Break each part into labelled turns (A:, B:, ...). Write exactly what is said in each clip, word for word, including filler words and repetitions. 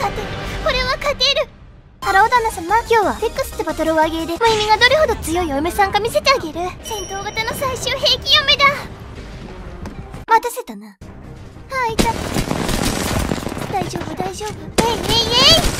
A: 勝てる。これは勝てる。ハロー旦那様、今日はテックスってバトルワーゲーで萌実がどれほど強いお嫁さんか見せてあげる。戦闘型の最終兵器嫁だ。待たせたな。はい、いた。大丈夫大丈夫。えいえいえい。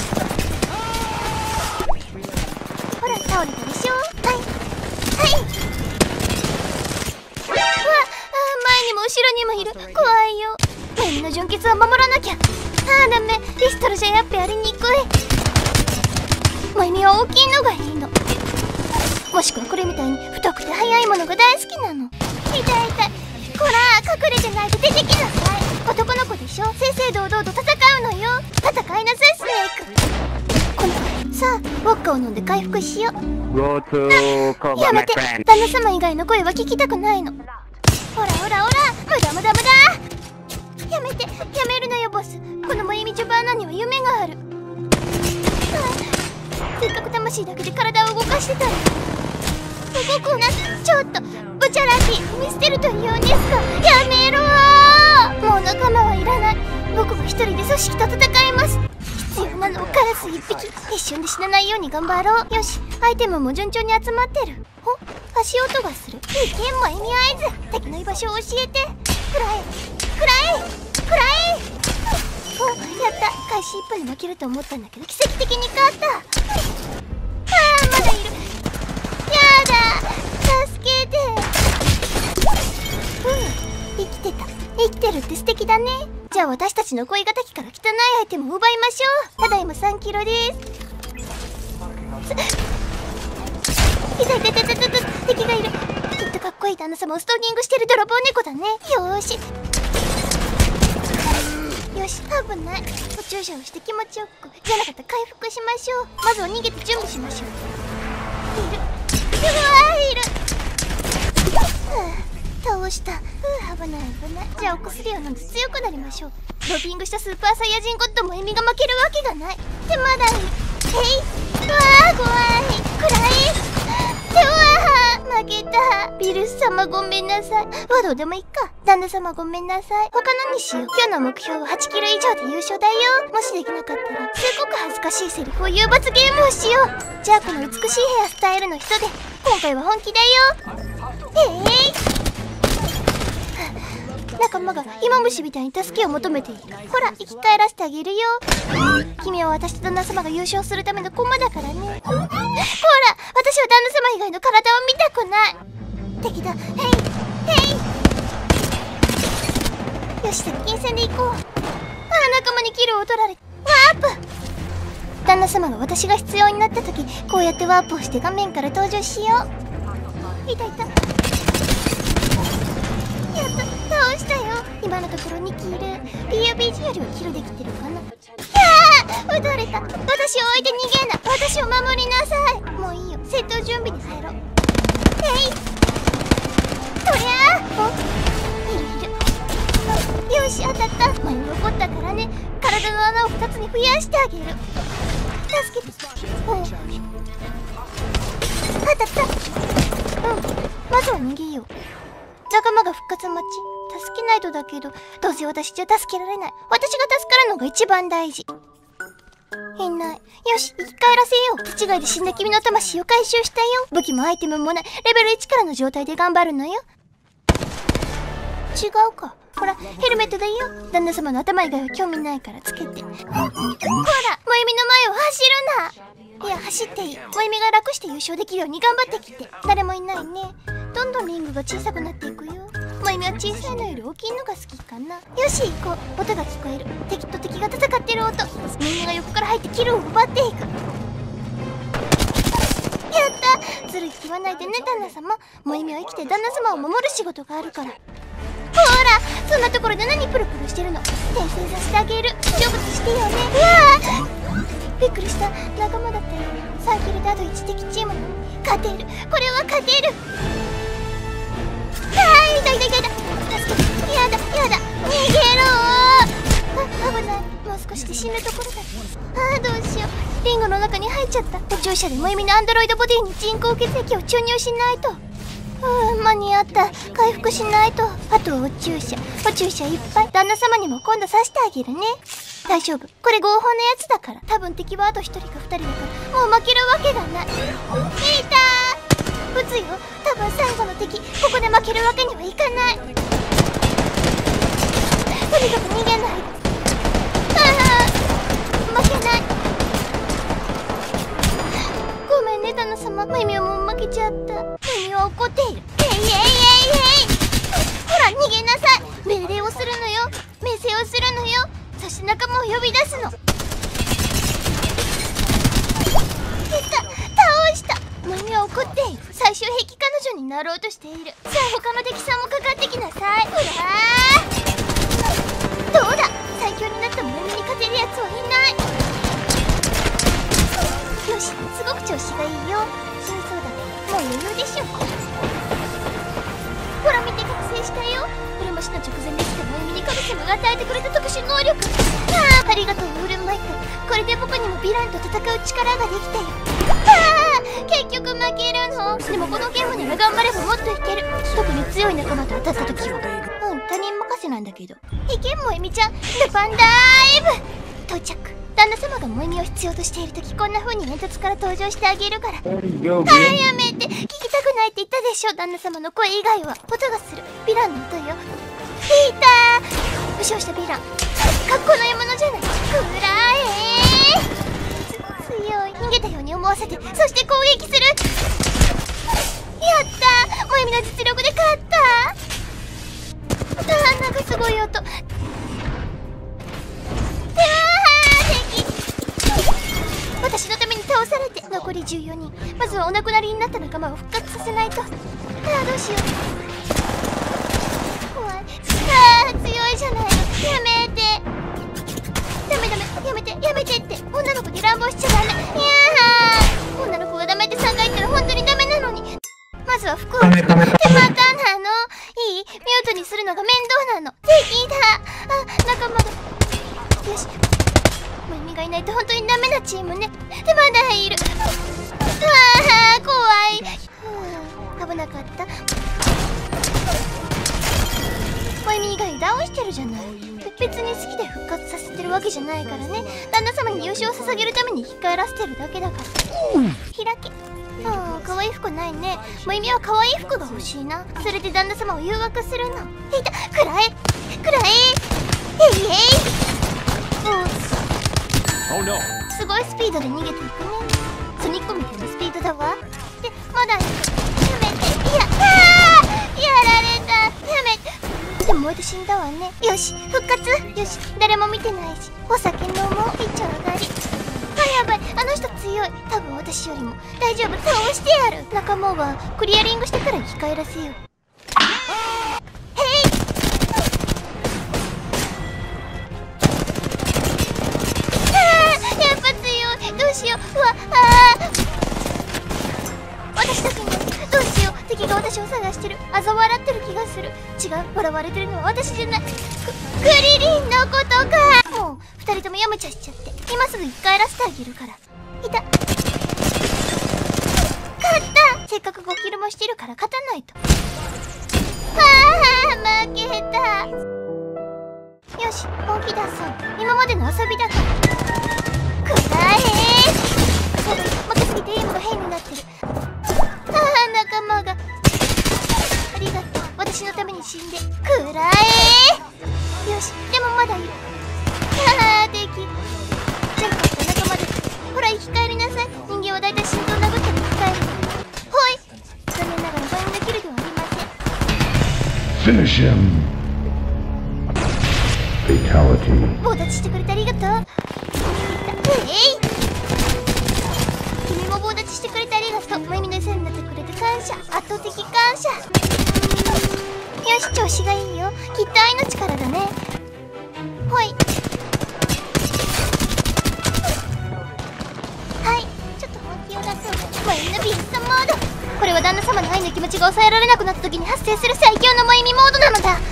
A: ほら倒れたでしょ。はいはい。うわあ、前にも後ろにもいる。怖いよ。萌実の純潔は守らなきゃ。ああ、ダメ。ピストルじゃやっぱやりにくい。萌実は大きいのがいいの。もしくはこれみたいに太くて速いものが大好きなの。痛い痛い。こら隠れてないで出てきなさい。男の子でしょ。正々堂々と戦うのよ。戦いなさいスネーク。このさあウォッカを飲んで回復しよう。やめて。旦那様以外の声は聞きたくないの。ほらほらほら、無駄無駄無駄。やめて。やめるのよボス。この萌実ジョバーナには夢がある。せっかく魂だけで体を動かしてたら動くな。ちょっとブチャラティ見捨てるというんですか。やめろー。もう仲間はいらない。僕は一人で組織と戦います。必要なのはカラス一匹。一瞬で死なないように頑張ろう。よし、アイテムも順調に集まってる。お、足音がする。いいけんも意味合図。敵の居場所を教えて。くらえくらえくらえ。お、やった。開始いっぷんで負けると思ったんだけど奇跡的に勝った。あー、まだいる。やだ、助けて。うん、生きてた。生きてるって素敵だね。じゃあ私たちの恋敵から汚いアイテムを奪いましょう。ただいまさんキロです。いたいたいたいたいた。敵がいる。きっとかっこいい旦那様をストーキングしてる泥棒猫だね。よーしよし、危ない。お注射をして気持ちよく。じゃなかったら回復しましょう。まずは逃げて準備しましょう。いる。うわー、いる。倒した。うー、危ない危ない。じゃあお薬を飲んで強くなりましょう。ドーピングしたスーパーサイヤ人ゴッドも意味が負けるわけがない。ってまだいる。えい。うわー、怖い。暗い。うわー、負けた。ビルス様ごめんなさい。はどうでもいいか。旦那様ごめんなさい。他のにしよう。今日の目標ははちキロ以上で優勝だよ。もしできなかったらすごく恥ずかしいセリフを言う罰ゲームをしよう。じゃあこの美しいヘアスタイルの人で今回は本気だよ。えい。仲間が芋虫みたいに助けを求めている。ほら生き返らせてあげるよ。君は私と旦那様が優勝するための駒だからね。ほら私は旦那様以外の体を見たくない。敵だ。へいへい。よし、接近戦で行こう。ああ、仲間にキルを取られ。ワープ。旦那様が私が必要になった時こうやってワープをして画面から登場しよう。いたいた。やった、倒したよ。今のところにキル。 ピーユービージー よりはキルできてるかな。ああ、撃たれた。私を置いて逃げな。私を守りなさい。もういいよ、戦闘準備に入ろう。えい。とりゃあ、お、いるいる。よし、当たった。前に残ったからね。体の穴をふたつに増やしてあげる。助けて。うん、当たった。うん、まずは逃げよう。仲間が復活待ち。助けないとだけど、どうせ私じゃ助けられない。私が助かるのが一番大事。いない。よし、生き返らせよう。手違いで死んだ君の魂を回収したよ。武器もアイテムもない。レベルいちからの状態で頑張るのよ。違うか。ほら、ヘルメットだよ。旦那様の頭以外は興味ないからつけて。ほら、萌実の前を走るな。いや、走っていい。萌実が楽して優勝できるように頑張ってきて。誰もいないね。どんどんリングが小さくなっていくよ。萌実は小さいのより大きいのが好きかな。よし、行こう。音が聞こえる。敵と敵が戦ってる音。みんなが横から入ってキルを奪っていく。やった。ずるいって言わないでね、旦那様。萌実は生きて旦那様を守る仕事があるから。ほら、そんなところで何プルプルしてるの。転生させてあげる。成仏してよね。うわー、びっくりした。仲間だったよ。さんキルであといち敵チームなのに勝てる。これは勝てる。あー、いたいたいたいた。助けて。やだやだ、逃げろー。あ、危ない。もう少しで死ぬところだ。あー、どうしよう。リンゴの中に入っちゃった。お注射で萌実のアンドロイドボディに人工血液を注入しないと。うん、間に合った。回復しないと。あとはお注射。お注射いっぱい。旦那様にも今度刺してあげるね。 大丈夫、これ合法のやつだから。多分敵はあとひとりかふたりだからもう負けるわけがない。いたー、撃つよ。多分最後の敵、ここで負けるわけにはいかない。とにかく逃げない。ああ、負けない。ごめんね旦那様、マイミはもう負けちゃった。マイミは怒っている。えいえいえいえい、ほら逃げなさい。命令をするのよ、命令をするのよ。そして仲間を呼び出すの。いた、倒した。マイミは怒っている。最終兵器彼女になろうとしている。さあ他の敵さんもかかってきなさい。ほらー、どうだ、最強になったマイミに勝てるやつはいない。よし、すごく調子がいいよ。死にそうだけどもう余裕でしょ。ほら見て、覚醒したよ。これも死の直前でしたマイミに神様が与えてくれた特殊能力。ああ、ありがとうウールマイク。これで僕にもヴィランと戦う力ができたよ。ああ、結局負けるの。でもこのゲームなら頑張ればもっといける。特に強い仲間と当たった時は。うん、他人任せなんだけど。いけんもえみちゃん、ルパンダイブ到着。旦那様が萌実を必要としている時、こんな風に煙突から登場してあげるから。あー、やめて、聞きたくないって言ったでしょ。旦那様の声以外は音がする。ヴィランの音よ。ピーター、負傷したヴィラン、格好の獲物じゃない。くらえー、つ強い。逃げたように思わせて、そして攻撃する。やったー、萌実の実力で勝った。あー、なんかすごい音。私のために倒されて。残りじゅうよにん。まずはお亡くなりになった仲間を復活させないと。ああ、どうしよう。怖い。ああ、強いじゃないの。やめて。ダメダメ、やめてやめてって。女の子に乱暴しちゃダメ。いやー、女の子がダメってさんかい言ったら本当にダメなのに。まずは服を着て。ってまたなの。いい？ミュートにするのが面倒なの。敵だ。あ、仲間が。よし、萌実がいないと本当にダメなチームね。で、まだいる。うわー、怖い。ふう、危なかった。萌実以外倒してるじゃない。別に好きで復活させてるわけじゃないからね。旦那様に優勝を捧げるために生き返らせてるだけだから。開け。ああ、可愛い服ないね。萌実は可愛い服が欲しいな。それで旦那様を誘惑するの。いた、くらえくらえ。えいえい。おう、すごいスピードで逃げていくね。ソニックみたいなスピードだわ。で、まだやめて。いや、あー、やられた。やめて。でも燃えて死んだわね。よし、復活。よし、誰も見てないし。お酒飲もう。一丁上がり。あ、やばい、あの人強い。多分私よりも。大丈夫、倒してやる。仲間はクリアリングしてから生き返らせよう。どうしよう。うわ、あー、私だけに。どうしよう、敵が私を探してる。嘲笑ってる気がする。違う、笑われてるのは私じゃない。ク、クリリンのことか。もう二人ともやめちゃしちゃって。今すぐ生き返らせてあげるから。いた。勝った。せっかくごキルもしてるから勝たないと。あー、負けた。よし、本気出そう。今までの遊びだから。くらえ。やばい、負けすぎてエイムが変になってる。ああ、仲間が。ありがとう、私のために死んで。くらえ。よし、でもまだいる。ああ、敵。じゃあよかった、仲間です。ほら、生き返りなさい。人間はだいたい心臓殴っても生き返る。ほい。残念ながらバインドキルではありません。
B: Finish him. Fatality.
A: 棒立ちしてくれてありがとう。えい、君も棒立ちしてくれてありがとう。萌実の餌になってくれて感謝。圧倒的感謝。よし、調子がいいよ。きっと愛の力だね。ほい。はい、ちょっと本気を出そう。萌実のビーストモード。これは旦那様の愛の気持ちが抑えられなくなった時に発生する最強の萌実モードなのだ。うわ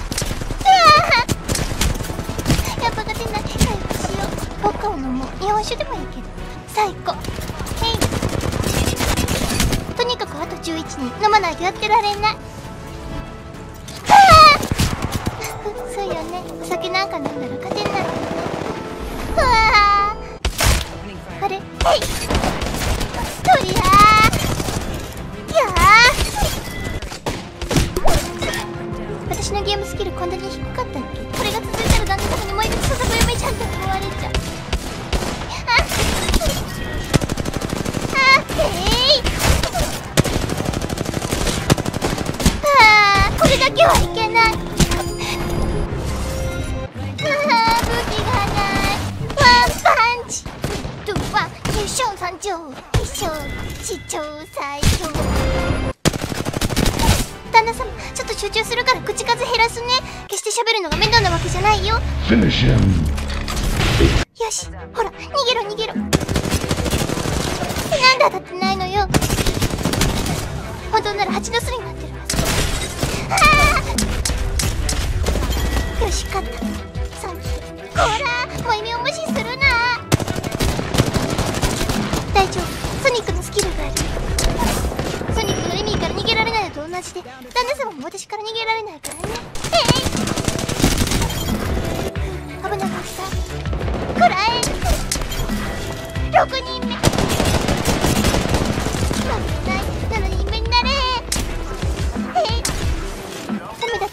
A: ー、やっぱ勝てない。回復しよう。僕を飲もう。日本酒でもいいけど。最高。へい。とにかくあとじゅういちにん。飲まないとやってられない。ああそうよね。お酒なんか飲んだら勝てないよね。 史上最強。旦那様、ちょっと集中するから口数減らすね。決して喋るのが面倒なわけじゃないよ。よし、ほら、逃げろ逃げろ。なんで当たってないのよ。本当なら蜂の巣になってるはず。ああ、よし、勝った。サンキュー。こら、萌えみを無視するな。大丈夫、ソニックのスキルがある。ソニックのエミーから逃げられないのと同じで、旦那様も私から逃げられないからね。えい、危なかった。こらえ、ろくにんめ。負けないなのににんめになれ。えい、ダメだった。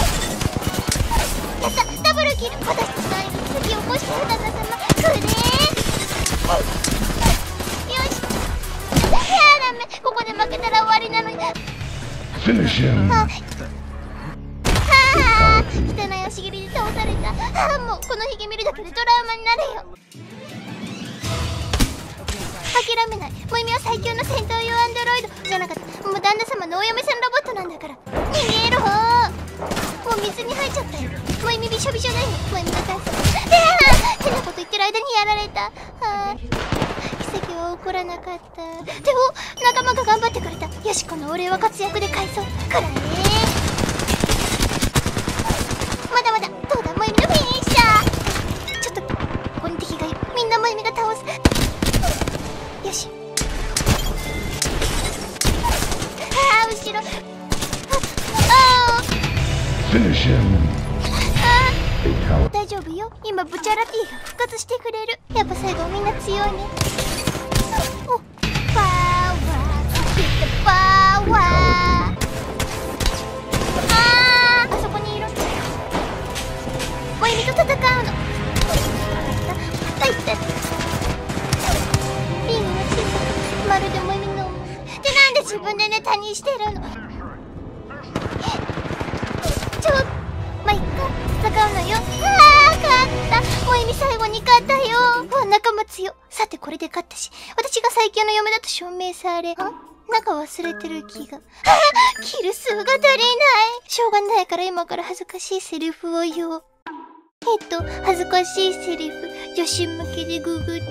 A: やった、ダブルキル。私と最後に先を起こしてる旦那様、くれー。よし、いやダメ、ここで負けたら終わりなのに。はあ、汚い足蹴りで倒された。ああ、もうこのヒゲ見るだけでトラウマになるよ。諦めない。萌実は最強の戦闘用アンドロイドじゃなかった。もう旦那様のお嫁さんロボットなんだから。逃げろ。もう水に入っちゃったよ。萌実びしょびしょだよ。萌実の体操。変なこと言ってる間にやられた。あ、奇跡は起こらなかった。でも仲間が頑張ってくれた。よし、このお礼は活躍で返そう。くらえ。まだまだ。どうだ、萌実のフィニッシャー。ちょっとここに敵がいる。みんな萌実が倒す。よし。ああ、後ろ。ああ、大丈夫よ。今ブチャラティが復活してくれる。やっぱ最後みんな強いね。お、パワー、パワー。ああ、あそこにいる。萌実と戦うの。あいった。リングが小さく、まるで萌実の思い。で、なんで自分でネタにしてるの。ちょっ、まあ、いっか。戦うのよ。ああ、勝った。萌実最後に勝ったよ。わ、仲間強。さて、これで勝ったし、私が最強の嫁だと証明され。あ、なんか忘れてる気が。ああ、キル数が足りない。しょうがないから今から恥ずかしいセリフを言おう。えっと、恥ずかしいセリフ、女子向けでググって。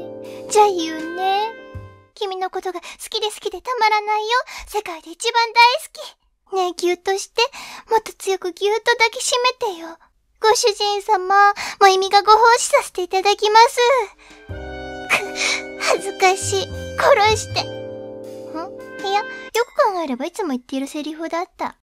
A: じゃあ言うね。君のことが好きで好きでたまらないよ。世界で一番大好き。ねえ、ぎゅっとして。もっと強くぎゅっと抱きしめてよ。ご主人様、萌実がご奉仕させていただきます。く、恥ずかしい。殺して。ん？いや、よく考えればいつも言っているセリフだった。